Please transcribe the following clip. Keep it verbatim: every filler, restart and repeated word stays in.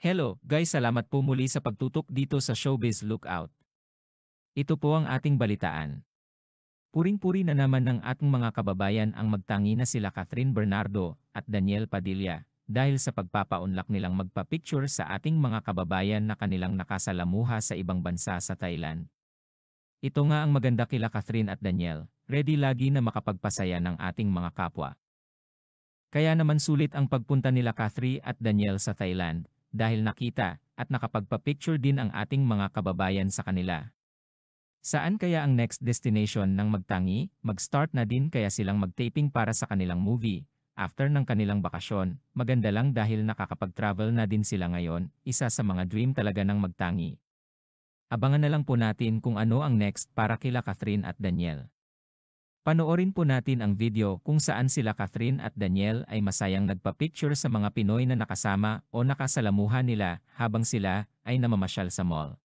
Hello, guys, salamat po muli sa pagtutok dito sa Showbiz Lookout. Ito po ang ating balitaan. Puring-puri na naman ng ating mga kababayan ang magtangi na sila Catherine Bernardo at Daniel Padilla dahil sa pagpapaunlak nilang magpa-picture sa ating mga kababayan na kanilang nakasalamuha sa ibang bansa sa Thailand. Ito nga ang maganda kila Catherine at Daniel, ready lagi na makapagpasaya ng ating mga kapwa. Kaya naman sulit ang pagpunta nila Catherine at Daniel sa Thailand dahil nakita at nakapagpa-picture din ang ating mga kababayan sa kanila. Saan kaya ang next destination ng magtangi? Mag-start na din kaya silang mag-taping para sa kanilang movie. After ng kanilang bakasyon, maganda lang dahil nakakapag-travel na din sila ngayon, isa sa mga dream talaga ng magtangi. Abangan na lang po natin kung ano ang next para kila Catherine at Daniel. Panoorin po natin ang video kung saan sila Catherine at Daniel ay masayang nagpa-picture sa mga Pinoy na nakasama o nakasalamuha nila habang sila ay namamasyal sa mall.